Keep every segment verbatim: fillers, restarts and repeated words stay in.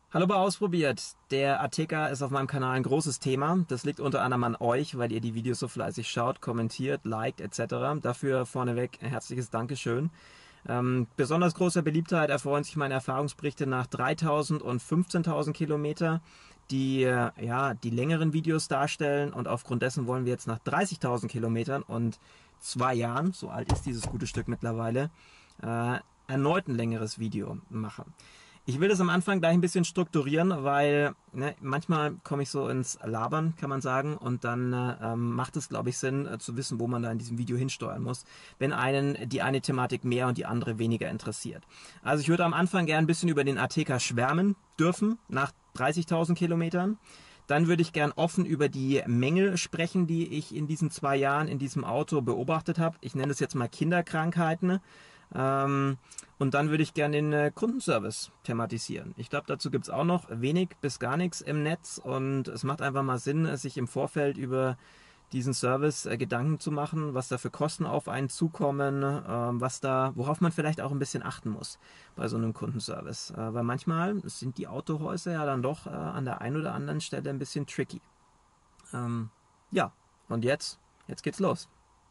Hallo bei Ausprobiert. Der Ateca ist auf meinem Kanal ein großes Thema. Das liegt unter anderem an euch, weil ihr die Videos so fleißig schaut, kommentiert, liked et cetera. Dafür vorneweg ein herzliches Dankeschön. Ähm, besonders großer Beliebtheit erfreuen sich meine Erfahrungsberichte nach dreitausend und fünfzehntausend Kilometer, die äh, ja die längeren Videos darstellen, und aufgrund dessen wollen wir jetzt nach dreißigtausend Kilometern und zwei Jahren, so alt ist dieses gute Stück mittlerweile, äh, erneut ein längeres Video machen. Ich will das am Anfang gleich ein bisschen strukturieren, weil ne, manchmal komme ich so ins Labern, kann man sagen, und dann äh, macht es, glaube ich, Sinn äh, zu wissen, wo man da in diesem Video hinsteuern muss, wenn einen die eine Thematik mehr und die andere weniger interessiert. Also ich würde am Anfang gern ein bisschen über den Ateca schwärmen dürfen, nach dreißigtausend Kilometern. Dann würde ich gern offen über die Mängel sprechen, die ich in diesen zwei Jahren in diesem Auto beobachtet habe. Ich nenne es jetzt mal Kinderkrankheiten. Ähm, und dann würde ich gerne den äh, Kundenservice thematisieren. Ich glaube, dazu gibt es auch noch wenig bis gar nichts im Netz, und es macht einfach mal Sinn, sich im Vorfeld über diesen Service äh, Gedanken zu machen, was da für Kosten auf einen zukommen, äh, was da, worauf man vielleicht auch ein bisschen achten muss bei so einem Kundenservice. Äh, weil manchmal sind die Autohäuser ja dann doch äh, an der einen oder anderen Stelle ein bisschen tricky. Ähm, ja, und jetzt, jetzt geht's los.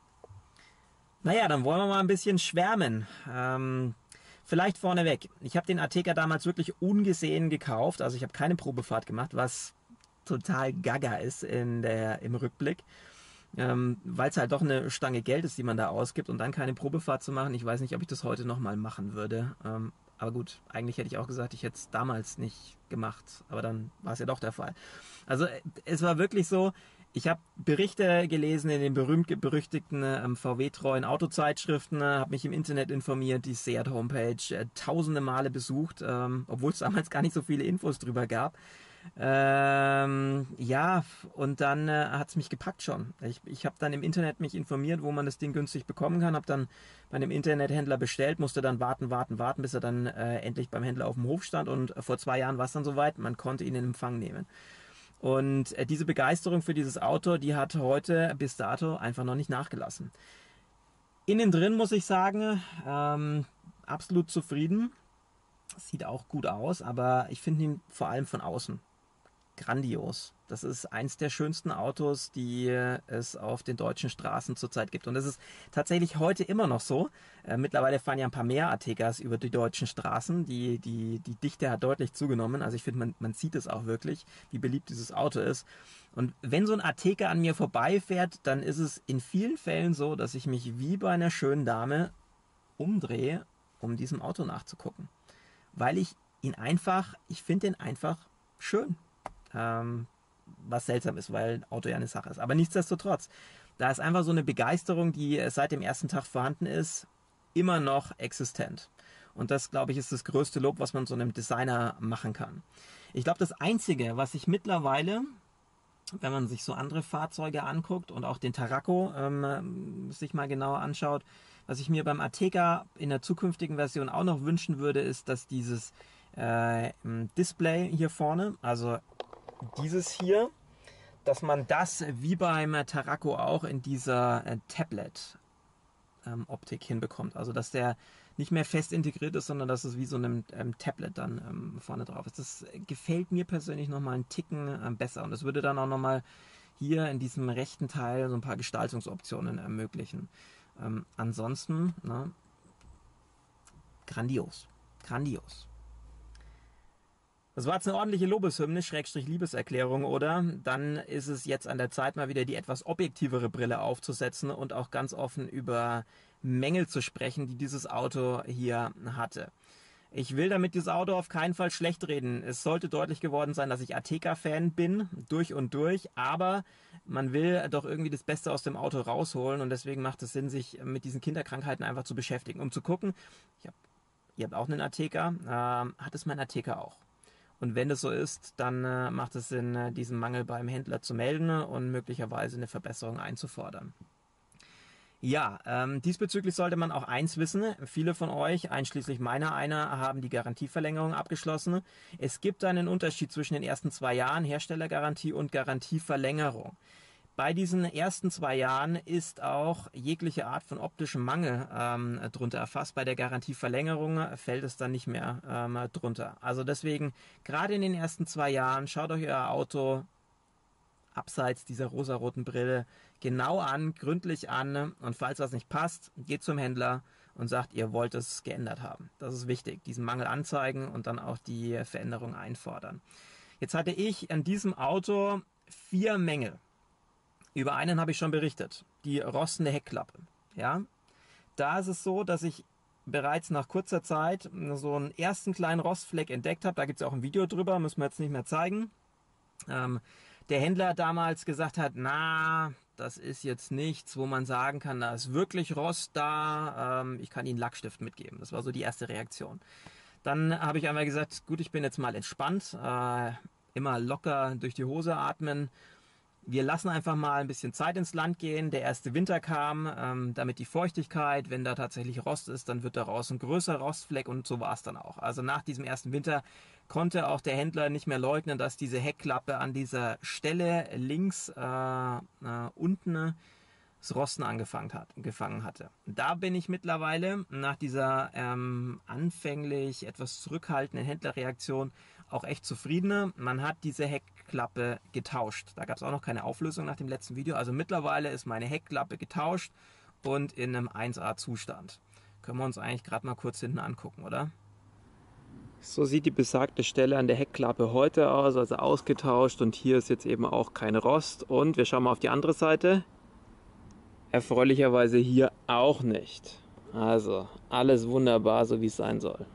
Naja, dann wollen wir mal ein bisschen schwärmen. Ähm, vielleicht vorneweg. Ich habe den Ateca damals wirklich ungesehen gekauft. Also ich habe keine Probefahrt gemacht, was total gaga ist in der, im Rückblick. Ähm, weil es halt doch eine Stange Geld ist, die man da ausgibt, und dann keine Probefahrt zu machen. Ich weiß nicht, ob ich das heute nochmal machen würde. Ähm, aber gut, eigentlich hätte ich auch gesagt, ich hätte es damals nicht gemacht. Aber dann war es ja doch der Fall. Also es war wirklich so, ich habe Berichte gelesen in den berühmt-berüchtigten ähm, V W-treuen Autozeitschriften, äh, habe mich im Internet informiert, die Seat-Homepage äh, tausende Male besucht, ähm, obwohl es damals gar nicht so viele Infos drüber gab. Ähm, ja, und dann äh, hat es mich gepackt schon. Ich, ich habe dann im Internet mich informiert, wo man das Ding günstig bekommen kann, habe dann bei einem Internethändler bestellt, musste dann warten, warten, warten, bis er dann äh, endlich beim Händler auf dem Hof stand, und äh, vor zwei Jahren war es dann soweit, man konnte ihn in Empfang nehmen. Und äh, diese Begeisterung für dieses Auto, die hat heute bis dato einfach noch nicht nachgelassen. Innen drin muss ich sagen, ähm, absolut zufrieden. Sieht auch gut aus, aber ich finde ihn vor allem von außen grandios. Das ist eins der schönsten Autos, die es auf den deutschen Straßen zurzeit gibt. Und das ist tatsächlich heute immer noch so. Äh, mittlerweile fahren ja ein paar mehr Atecas über die deutschen Straßen. Die, die, die Dichte hat deutlich zugenommen. Also ich finde, man, man sieht es auch wirklich, wie beliebt dieses Auto ist. Und wenn so ein Ateca an mir vorbeifährt, dann ist es in vielen Fällen so, dass ich mich wie bei einer schönen Dame umdrehe, um diesem Auto nachzugucken. Weil ich ihn einfach, ich finde ihn einfach schön. Ähm, was seltsam ist, weil ein Auto ja eine Sache ist. Aber nichtsdestotrotz, da ist einfach so eine Begeisterung, die seit dem ersten Tag vorhanden ist, immer noch existent. Und das, glaube ich, ist das größte Lob, was man so einem Designer machen kann. Ich glaube, das Einzige, was ich mittlerweile, wenn man sich so andere Fahrzeuge anguckt und auch den Tarraco ähm, sich mal genauer anschaut, was ich mir beim Ateca in der zukünftigen Version auch noch wünschen würde, ist, dass dieses äh, Display hier vorne, also dieses hier, dass man das wie beim Tarraco auch in dieser äh, Tablet-Optik ähm, hinbekommt. Also dass der nicht mehr fest integriert ist, sondern dass es wie so ein ähm, Tablet dann ähm, vorne drauf ist. Das gefällt mir persönlich nochmal einen Ticken ähm, besser. Und das würde dann auch nochmal hier in diesem rechten Teil so ein paar Gestaltungsoptionen ermöglichen. Ähm, ansonsten, na, grandios. Grandios. Das war jetzt eine ordentliche Lobeshymne, Schrägstrich Liebeserklärung, oder? Dann ist es jetzt an der Zeit, mal wieder die etwas objektivere Brille aufzusetzen und auch ganz offen über Mängel zu sprechen, die dieses Auto hier hatte. Ich will damit dieses Auto auf keinen Fall schlecht reden. Es sollte deutlich geworden sein, dass ich Ateca-Fan bin, durch und durch, aber man will doch irgendwie das Beste aus dem Auto rausholen, und deswegen macht es Sinn, sich mit diesen Kinderkrankheiten einfach zu beschäftigen, um zu gucken, ich hab, ihr habt auch einen Ateca, äh, hat es mein Ateca auch? Und wenn das so ist, dann äh, macht es Sinn, äh, diesen Mangel beim Händler zu melden und möglicherweise eine Verbesserung einzufordern. Ja, ähm, diesbezüglich sollte man auch eins wissen. Viele von euch, einschließlich meiner einer, haben die Garantieverlängerung abgeschlossen. Es gibt einen Unterschied zwischen den ersten zwei Jahren Herstellergarantie und Garantieverlängerung. Bei diesen ersten zwei Jahren ist auch jegliche Art von optischem Mangel ähm, drunter erfasst. Bei der Garantieverlängerung fällt es dann nicht mehr ähm, drunter. Also deswegen, gerade in den ersten zwei Jahren, schaut euch euer Auto abseits dieser rosaroten Brille genau an, gründlich an, und falls das nicht passt, geht zum Händler und sagt, ihr wollt es geändert haben. Das ist wichtig, diesen Mangel anzeigen und dann auch die Veränderung einfordern. Jetzt hatte ich an diesem Auto vier Mängel. Über einen habe ich schon berichtet, die rostende Heckklappe. Ja, da ist es so, dass ich bereits nach kurzer Zeit so einen ersten kleinen Rostfleck entdeckt habe. Da gibt es auch ein Video drüber, müssen wir jetzt nicht mehr zeigen. Ähm, der Händler damals gesagt hat, na, das ist jetzt nichts, wo man sagen kann, da ist wirklich Rost da, ähm, ich kann Ihnen Lackstift mitgeben. Das war so die erste Reaktion. Dann habe ich einmal gesagt, gut, ich bin jetzt mal entspannt, äh, immer locker durch die Hose atmen. Wir lassen einfach mal ein bisschen Zeit ins Land gehen. Der erste Winter kam, ähm, damit die Feuchtigkeit, wenn da tatsächlich Rost ist, dann wird daraus ein größerer Rostfleck, und so war es dann auch. Also nach diesem ersten Winter konnte auch der Händler nicht mehr leugnen, dass diese Heckklappe an dieser Stelle links äh, äh, unten das Rosten angefangen hat, gefangen hatte. Da bin ich mittlerweile nach dieser ähm, anfänglich etwas zurückhaltenden Händlerreaktion auch echt zufriedener. Man hat diese Heckklappe getauscht. Da gab es auch noch keine Auflösung nach dem letzten Video. Also mittlerweile ist meine Heckklappe getauscht und in einem eins A Zustand. Können wir uns eigentlich gerade mal kurz hinten angucken, oder? So sieht die besagte Stelle an der Heckklappe heute aus, also ausgetauscht, und hier ist jetzt eben auch kein Rost. Und wir schauen mal auf die andere Seite. Erfreulicherweise hier auch nicht. Also alles wunderbar, so wie es sein soll.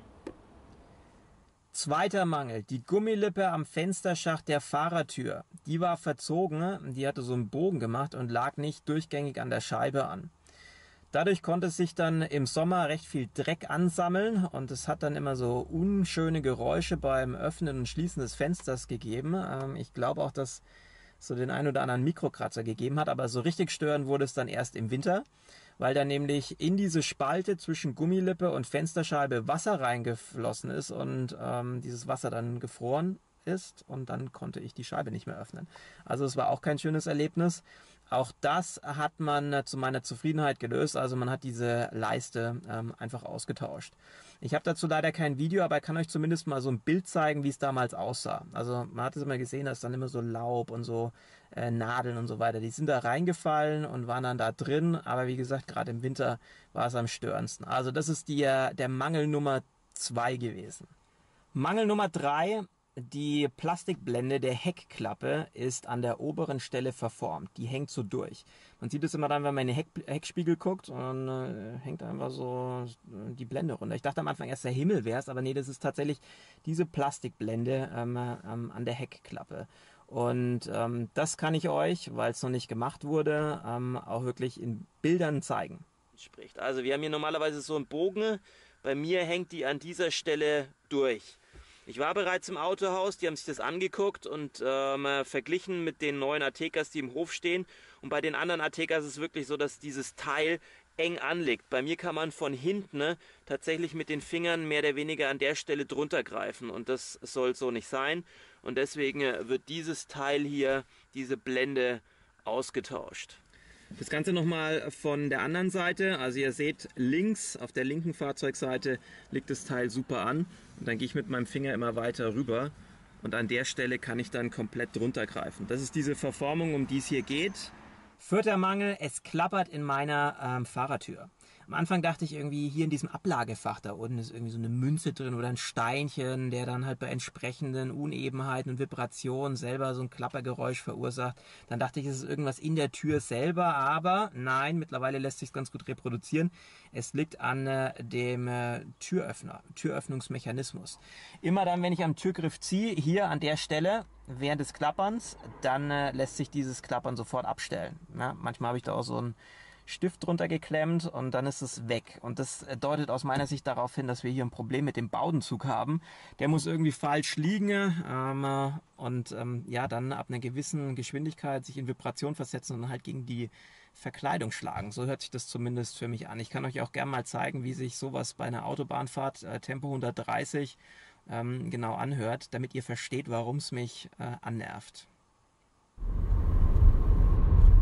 Zweiter Mangel, die Gummilippe am Fensterschacht der Fahrertür. Die war verzogen, die hatte so einen Bogen gemacht und lag nicht durchgängig an der Scheibe an. Dadurch konnte sich dann im Sommer recht viel Dreck ansammeln, und es hat dann immer so unschöne Geräusche beim Öffnen und Schließen des Fensters gegeben. Ich glaube auch, dass so den ein oder anderen Mikrokratzer gegeben hat, aber so richtig stören wurde es dann erst im Winter, weil dann nämlich in diese Spalte zwischen Gummilippe und Fensterscheibe Wasser reingeflossen ist und ähm, dieses Wasser dann gefroren ist, und dann konnte ich die Scheibe nicht mehr öffnen. Also es war auch kein schönes Erlebnis. Auch das hat man äh, zu meiner Zufriedenheit gelöst, also man hat diese Leiste ähm, einfach ausgetauscht. Ich habe dazu leider kein Video, aber ich kann euch zumindest mal so ein Bild zeigen, wie es damals aussah. Also man hat es immer gesehen, dass dann immer so Laub und so äh, Nadeln und so weiter, die sind da reingefallen und waren dann da drin, aber wie gesagt, gerade im Winter war es am störendsten. Also das ist die, äh, der Mangel Nummer zwei gewesen. Mangel Nummer drei. Die Plastikblende der Heckklappe ist an der oberen Stelle verformt. Die hängt so durch. Man sieht es immer dann, wenn man in den Heck, Heckspiegel guckt, und dann äh, hängt einfach so die Blende runter. Ich dachte am Anfang erst, der Himmel wäre es, aber nee, das ist tatsächlich diese Plastikblende ähm, ähm, an der Heckklappe. Und ähm, das kann ich euch, weil es noch nicht gemacht wurde, ähm, auch wirklich in Bildern zeigen. Spricht. Also wir haben hier normalerweise so einen Bogen. Bei mir hängt die an dieser Stelle durch. Ich war bereits im Autohaus, die haben sich das angeguckt und ähm, verglichen mit den neuen Atekas, die im Hof stehen. Und bei den anderen Atekas ist es wirklich so, dass dieses Teil eng anliegt. Bei mir kann man von hinten ne, tatsächlich mit den Fingern mehr oder weniger an der Stelle drunter greifen. Und das soll so nicht sein. Und deswegen wird dieses Teil hier, diese Blende, ausgetauscht. Das Ganze nochmal von der anderen Seite. Also ihr seht, links auf der linken Fahrzeugseite liegt das Teil super an. Und dann gehe ich mit meinem Finger immer weiter rüber. Und an der Stelle kann ich dann komplett drunter greifen. Das ist diese Verformung, um die es hier geht. Vierter Mangel, es klappert in meiner ähm, Fahrertür. Am Anfang dachte ich irgendwie, hier in diesem Ablagefach da unten ist irgendwie so eine Münze drin oder ein Steinchen, der dann halt bei entsprechenden Unebenheiten und Vibrationen selber so ein Klappergeräusch verursacht. Dann dachte ich, es ist irgendwas in der Tür selber, aber nein, mittlerweile lässt sich ganz gut reproduzieren. Es liegt an äh, dem äh, Türöffner, Türöffnungsmechanismus. Immer dann, wenn ich am Türgriff ziehe, hier an der Stelle, während des Klapperns, dann äh, lässt sich dieses Klappern sofort abstellen. Ja, manchmal habe ich da auch so ein Stift drunter geklemmt und dann ist es weg. Und das deutet aus meiner Sicht darauf hin, dass wir hier ein Problem mit dem Baudenzug haben. Der muss irgendwie falsch liegen ähm, und ähm, ja, dann ab einer gewissen Geschwindigkeit sich in Vibration versetzen und halt gegen die Verkleidung schlagen. So hört sich das zumindest für mich an. Ich kann euch auch gerne mal zeigen, wie sich sowas bei einer Autobahnfahrt äh, Tempo hundertdreißig ähm, genau anhört, damit ihr versteht, warum es mich äh, annervt.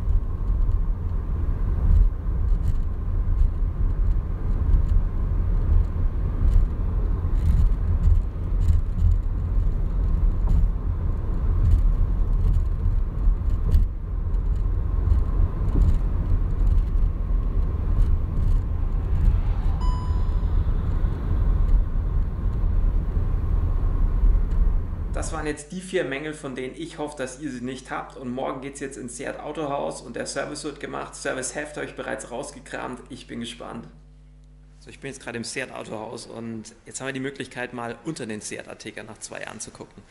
das waren jetzt die vier Mängel, von denen ich hoffe, dass ihr sie nicht habt. Und morgen geht es jetzt ins Seat Autohaus und der Service wird gemacht. Service-Heft habe ich bereits rausgekramt. Ich bin gespannt. So, ich bin jetzt gerade im Seat Autohaus und jetzt haben wir die Möglichkeit, mal unter den Seat Ateca nach zwei Jahren zu gucken.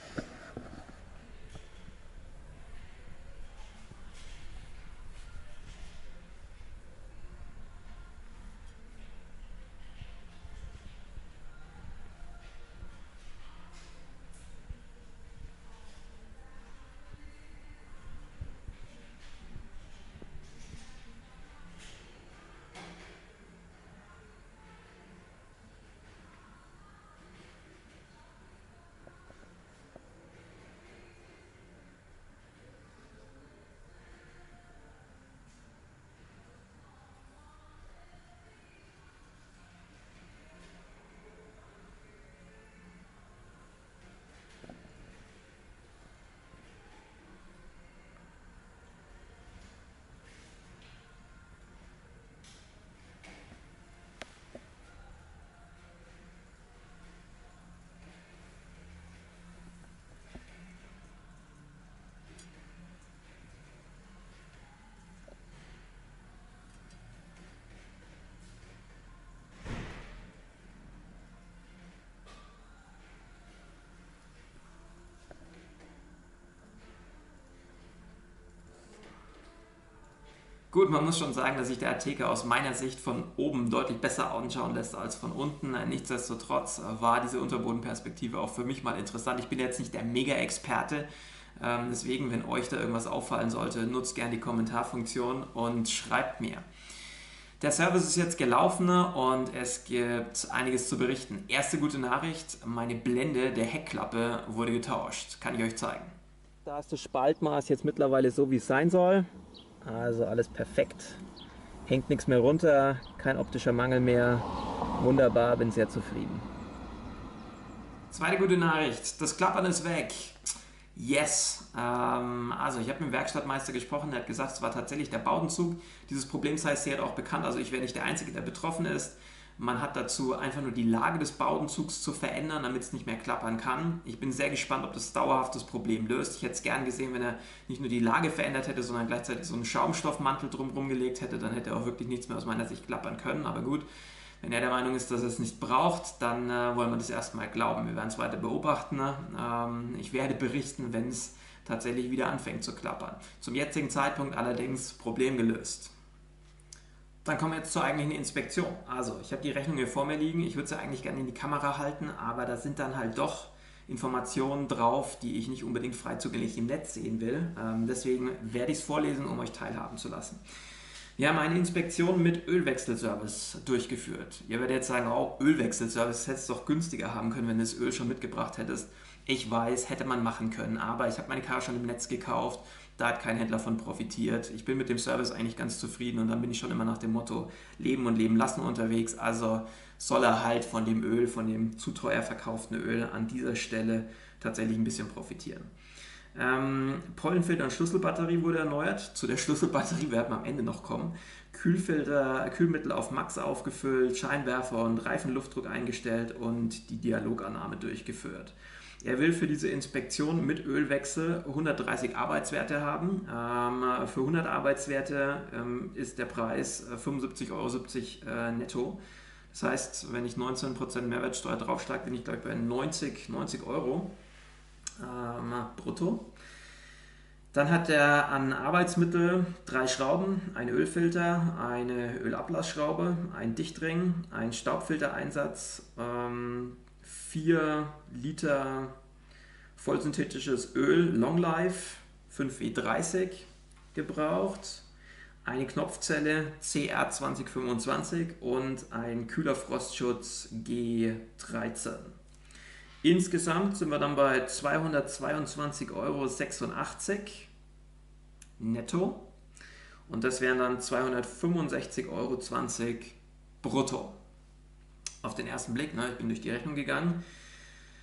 Gut, man muss schon sagen, dass sich der Ateca aus meiner Sicht von oben deutlich besser anschauen lässt als von unten. Nichtsdestotrotz war diese Unterbodenperspektive auch für mich mal interessant. Ich bin jetzt nicht der Mega-Experte, ähm, deswegen, wenn euch da irgendwas auffallen sollte, nutzt gerne die Kommentarfunktion und schreibt mir. Der Service ist jetzt gelaufen und es gibt einiges zu berichten. Erste gute Nachricht, meine Blende der Heckklappe wurde getauscht. Kann ich euch zeigen. Da ist das Spaltmaß jetzt mittlerweile so, wie es sein soll. Also alles perfekt. Hängt nichts mehr runter, kein optischer Mangel mehr. Wunderbar, bin sehr zufrieden. Zweite gute Nachricht, das Klappern ist weg. Yes! Ähm, also ich habe mit dem Werkstattmeister gesprochen, der hat gesagt, es war tatsächlich der Bowdenzug. Dieses Problem sei Seat auch bekannt, also ich wäre nicht der Einzige, der betroffen ist. Man hat dazu einfach nur die Lage des Bowdenzugs zu verändern, damit es nicht mehr klappern kann. Ich bin sehr gespannt, ob das dauerhaft das Problem löst. Ich hätte es gern gesehen, wenn er nicht nur die Lage verändert hätte, sondern gleichzeitig so einen Schaumstoffmantel drumherum gelegt hätte. Dann hätte er auch wirklich nichts mehr aus meiner Sicht klappern können. Aber gut, wenn er der Meinung ist, dass er es nicht braucht, dann äh, wollen wir das erstmal glauben. Wir werden es weiter beobachten. Ähm, ich werde berichten, wenn es tatsächlich wieder anfängt zu klappern. Zum jetzigen Zeitpunkt allerdings Problem gelöst. Dann kommen wir jetzt zur eigentlichen Inspektion. Also, ich habe die Rechnung hier vor mir liegen. Ich würde sie eigentlich gerne in die Kamera halten, aber da sind dann halt doch Informationen drauf, die ich nicht unbedingt frei zugänglich im Netz sehen will. Ähm, deswegen werde ich es vorlesen, um euch teilhaben zu lassen. Wir haben eine Inspektion mit Ölwechselservice durchgeführt. Ihr werdet jetzt sagen, oh, Ölwechselservice, hättest du doch günstiger haben können, wenn du das Öl schon mitgebracht hättest. Ich weiß, hätte man machen können, aber ich habe meine Karre schon im Netz gekauft. Da hat kein Händler von profitiert. Ich bin mit dem Service eigentlich ganz zufrieden und dann bin ich schon immer nach dem Motto Leben und Leben lassen unterwegs. Also soll er halt von dem Öl, von dem zu teuer verkauften Öl an dieser Stelle tatsächlich ein bisschen profitieren. Ähm, Pollenfilter und Schlüsselbatterie wurde erneuert. Zu der Schlüsselbatterie werden wir am Ende noch kommen. Kühlfilter, Kühlmittel auf Max aufgefüllt, Scheinwerfer und Reifenluftdruck eingestellt und die Dialogannahme durchgeführt. Er will für diese Inspektion mit Ölwechsel hundertdreißig Arbeitswerte haben. Ähm, für hundert Arbeitswerte ähm, ist der Preis fünfundsiebzig Euro siebzig äh, netto. Das heißt, wenn ich neunzehn Prozent Mehrwertsteuer draufschlage, bin ich gleich bei neunzig Euro ähm, brutto. Dann hat er an Arbeitsmittel drei Schrauben, einen Ölfilter, eine Ölablassschraube, einen Dichtring, einen Staubfiltereinsatz, ähm, vier Liter vollsynthetisches Öl Long Life fünf W dreißig gebraucht, eine Knopfzelle C R zwanzig fünfundzwanzig und ein Kühlerfrostschutz G dreizehn. Insgesamt sind wir dann bei zweihundertzweiundzwanzig Euro sechsundachtzig netto und das wären dann zweihundertfünfundsechzig Euro zwanzig brutto. Auf den ersten Blick, ne, ich bin durch die Rechnung gegangen,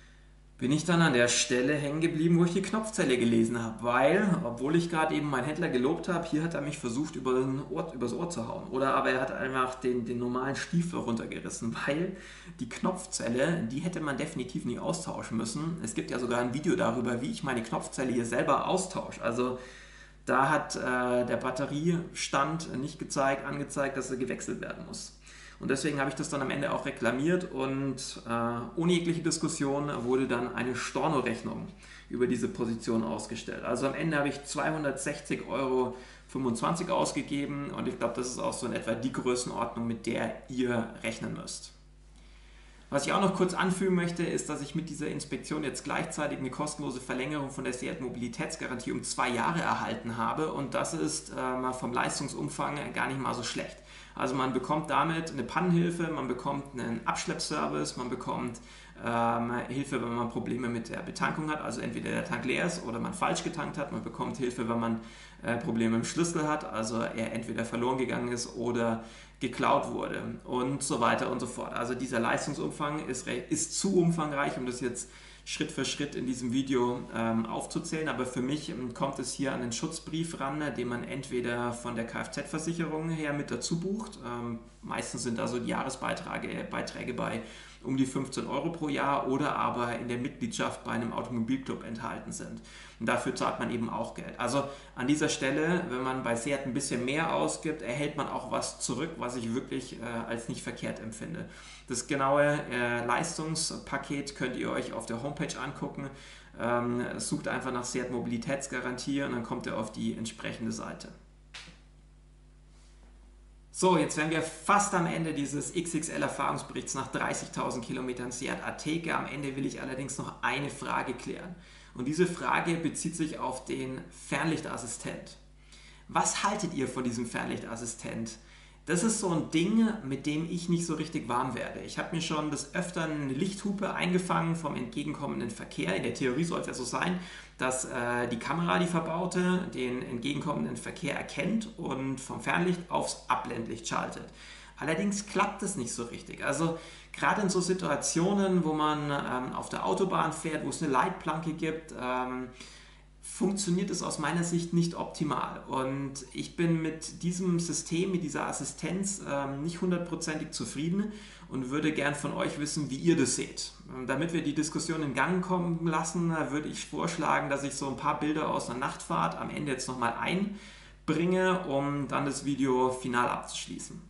bin ich dann an der Stelle hängen geblieben, wo ich die Knopfzelle gelesen habe, weil, obwohl ich gerade eben meinen Händler gelobt habe, hier hat er mich versucht, über den Ohr, übers Ohr zu hauen. Oder aber er hat einfach den, den normalen Stiefel runtergerissen, weil die Knopfzelle, die hätte man definitiv nicht austauschen müssen. Es gibt ja sogar ein Video darüber, wie ich meine Knopfzelle hier selber austausche. Also da hat äh, der Batteriestand nicht gezeigt, angezeigt, dass er gewechselt werden muss. Und deswegen habe ich das dann am Ende auch reklamiert und äh, ohne jegliche Diskussion wurde dann eine Storno-Rechnung über diese Position ausgestellt. Also am Ende habe ich zweihundertsechzig Euro fünfundzwanzig ausgegeben und ich glaube, das ist auch so in etwa die Größenordnung, mit der ihr rechnen müsst. Was ich auch noch kurz anfügen möchte, ist, dass ich mit dieser Inspektion jetzt gleichzeitig eine kostenlose Verlängerung von der SEAT Mobilitätsgarantie um zwei Jahre erhalten habe und das ist äh, mal vom Leistungsumfang gar nicht mal so schlecht. Also man bekommt damit eine Pannenhilfe, man bekommt einen Abschleppservice, man bekommt ähm, Hilfe, wenn man Probleme mit der Betankung hat, also entweder der Tank leer ist oder man falsch getankt hat, man bekommt Hilfe, wenn man äh, Probleme im Schlüssel hat, also er entweder verloren gegangen ist oder geklaut wurde und so weiter und so fort. Also dieser Leistungsumfang ist, ist zu umfangreich, um das jetzt Schritt für Schritt in diesem Video ähm, aufzuzählen, aber für mich ähm, kommt es hier an den Schutzbrief ran, den man entweder von der Kfz-Versicherung her mit dazu bucht, ähm, meistens sind da so die Jahresbeiträge Beiträge bei um die fünfzehn Euro pro Jahr oder aber in der Mitgliedschaft bei einem Automobilclub enthalten sind. Und dafür zahlt man eben auch Geld. Also an dieser Stelle, wenn man bei SEAT ein bisschen mehr ausgibt, erhält man auch was zurück, was ich wirklich äh, als nicht verkehrt empfinde. Das genaue äh, Leistungspaket könnt ihr euch auf der Homepage angucken. Ähm, sucht einfach nach SEAT Mobilitätsgarantie und dann kommt ihr auf die entsprechende Seite. So, jetzt wären wir fast am Ende dieses X X L-Erfahrungsberichts nach dreißigtausend Kilometern SEAT Ateca. Am Ende will ich allerdings noch eine Frage klären. Und diese Frage bezieht sich auf den Fernlichtassistent. Was haltet ihr von diesem Fernlichtassistent? Das ist so ein Ding, mit dem ich nicht so richtig warm werde. Ich habe mir schon des Öfteren eine Lichthupe eingefangen vom entgegenkommenden Verkehr. In der Theorie soll es ja so sein, dass äh, die Kamera, die verbaute, den entgegenkommenden Verkehr erkennt und vom Fernlicht aufs Abblendlicht schaltet. Allerdings klappt es nicht so richtig. Also gerade in so Situationen, wo man ähm, auf der Autobahn fährt, wo es eine Leitplanke gibt, ähm, funktioniert es aus meiner Sicht nicht optimal. Und ich bin mit diesem System, mit dieser Assistenz ähm, nicht hundertprozentig zufrieden und würde gern von euch wissen, wie ihr das seht. Und damit wir die Diskussion in Gang kommen lassen, würde ich vorschlagen, dass ich so ein paar Bilder aus einer Nachtfahrt am Ende jetzt nochmal einbringe, um dann das Video final abzuschließen.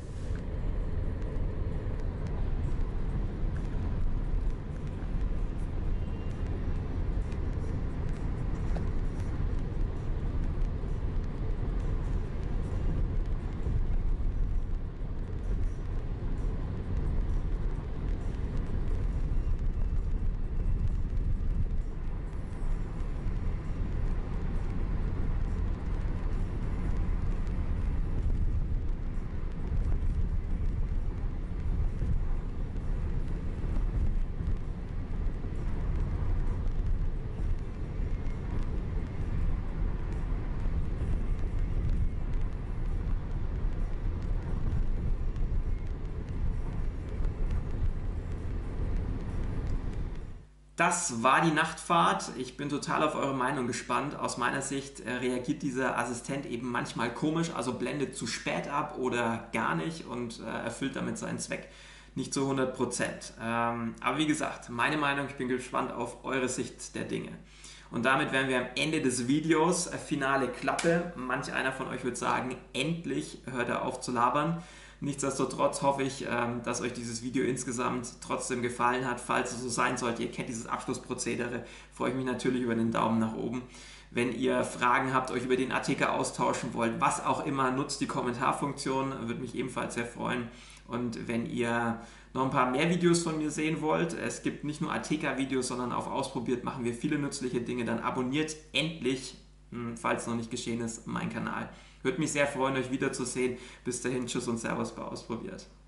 Das war die Nachtfahrt. Ich bin total auf eure Meinung gespannt. Aus meiner Sicht äh, reagiert dieser Assistent eben manchmal komisch, also blendet zu spät ab oder gar nicht und äh, erfüllt damit seinen Zweck nicht zu hundert Prozent. Ähm, aber wie gesagt, meine Meinung, ich bin gespannt auf eure Sicht der Dinge. Und damit wären wir am Ende des Videos. Äh, finale Klappe. Manch einer von euch wird sagen, endlich hört er auf zu labern. Nichtsdestotrotz hoffe ich, dass euch dieses Video insgesamt trotzdem gefallen hat. Falls es so sein sollte, ihr kennt dieses Abschlussprozedere, freue ich mich natürlich über den Daumen nach oben. Wenn ihr Fragen habt, euch über den Ateca austauschen wollt, was auch immer, nutzt die Kommentarfunktion, würde mich ebenfalls sehr freuen. Und wenn ihr noch ein paar mehr Videos von mir sehen wollt, es gibt nicht nur Ateca-Videos, sondern auch ausprobiert, machen wir viele nützliche Dinge, dann abonniert endlich, falls noch nicht geschehen ist, meinen Kanal. Würde mich sehr freuen, euch wiederzusehen. Bis dahin, tschüss und servus bei Ausprobiert.